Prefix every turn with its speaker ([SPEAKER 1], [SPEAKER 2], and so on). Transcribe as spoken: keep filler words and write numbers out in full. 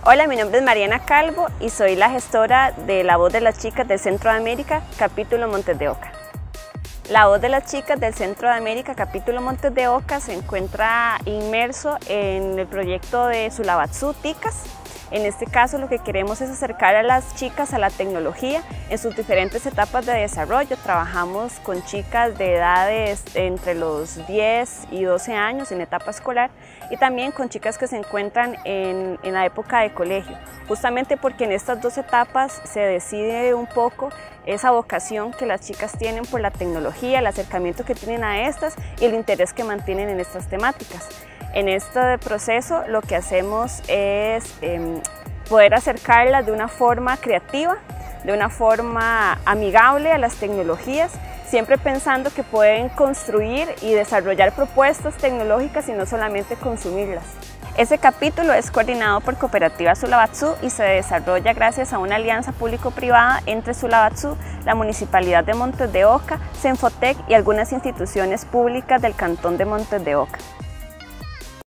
[SPEAKER 1] Hola, mi nombre es Mariana Calvo y soy la gestora de La Voz de las Chicas del Centro de América, capítulo Montes de Oca. La Voz de las Chicas del Centro de América, capítulo Montes de Oca, se encuentra inmerso en el proyecto de Sulavatsú Ticas. En este caso, lo que queremos es acercar a las chicas a la tecnología en sus diferentes etapas de desarrollo. Trabajamos con chicas de edades entre los diez y doce años en etapa escolar y también con chicas que se encuentran en, en la época de colegio, justamente porque en estas dos etapas se decide un poco esa vocación que las chicas tienen por la tecnología, el acercamiento que tienen a estas y el interés que mantienen en estas temáticas. En este proceso lo que hacemos es eh, poder acercarlas de una forma creativa, de una forma amigable a las tecnologías, siempre pensando que pueden construir y desarrollar propuestas tecnológicas y no solamente consumirlas. Ese capítulo es coordinado por Cooperativa Sulavatsú y se desarrolla gracias a una alianza público-privada entre Sulavatsú, la Municipalidad de Montes de Oca, Senfotec y algunas instituciones públicas del Cantón de Montes de Oca.